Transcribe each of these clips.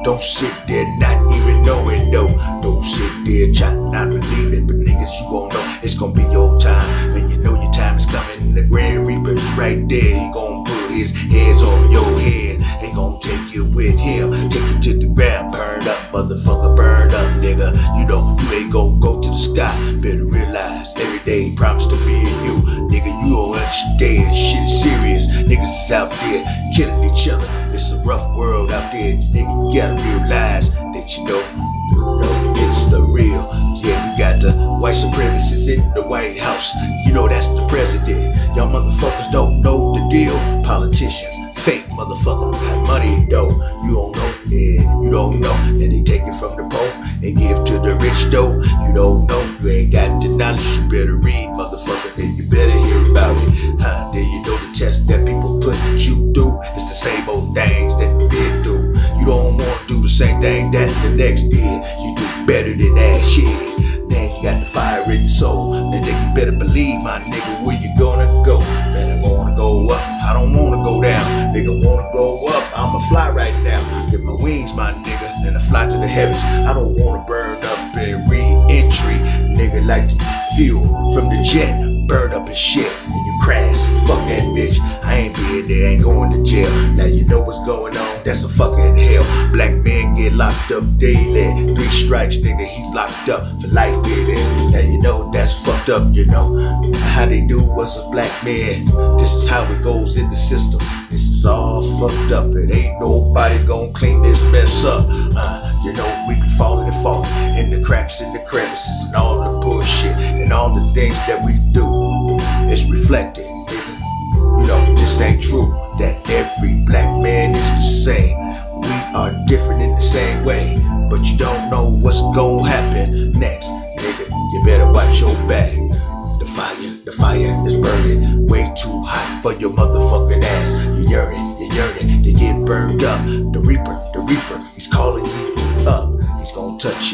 Don't sit there not even knowing though. Don't sit there trying not believing, but niggas, you gon' know it's gon' be your time, and you know your time is coming. The Grand Reaper is right there. He gon' put his hands on your head. He gon' take you with him, take you to the ground. Burn up, motherfucker, burn up, nigga. You know you ain't gon' go to the sky. Better realize every day promise to be you, nigga. You don't understand. Shit is serious. Niggas is out there killing each other. It's a rough world out there, nigga. You gotta realize that you know it's the real. Yeah, we got the white supremacists in the White House. You know that's the president. Y'all motherfuckers don't know the deal. Politicians, fake motherfucker, got money though. You don't know, yeah, you don't know. And they take it from the poor and give to the rich though. You don't know, you ain't got the knowledge. You better read, motherfucker, then you better hear about it. Then you know the test that people put you through. It's the same old things that you been through. You don't wanna do the same thing that the next did. You do better than that shit. Then you got the fire in your soul. Then nigga, better believe, my nigga, where you gonna go? Man, I wanna go up, I don't wanna go down. Nigga wanna go up, I'ma fly right now. Get my wings, my nigga, and I fly to the heavens. I don't wanna burn up and re-entry. Nigga like the fuel from the jet, burn up and shit, and you crash. Fuck that bitch, I ain't being there, ain't going to jail. Now you know what's going on, that's a fucking hell. Black men get locked up daily. 3 strikes, nigga, he locked up for life, baby. Now you know that's fucked up, you know. How they do us as black men, this is how it goes in the system. This is all fucked up, it ain't nobody gonna clean this mess up. You know, we be falling and falling in the cracks and the crevices and all the bullshit and all the things that we do. It's reflected, nigga. You know, this ain't true, that every black man is the same. We are different in the same way, but you don't know what's gonna happen next, nigga. You better watch your back. The fire is burning way too hot for your motherfucking ass. You're yearning to get burned up. The Reaper, he's calling you up. He's gonna touch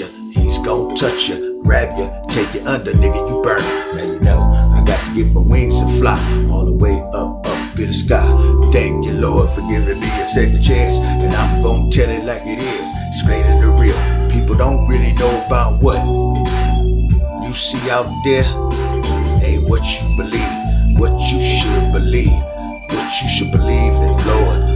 you, grab you, take you under, nigga, you burn. Now you know, I got to get my wings and fly all the way up in the sky. Thank you, Lord, for giving me a second chance, and I'm gonna tell it like it is, explaining the real. People don't really know about what you see out there. Ain't what you believe, what you should believe, what you should believe in, Lord.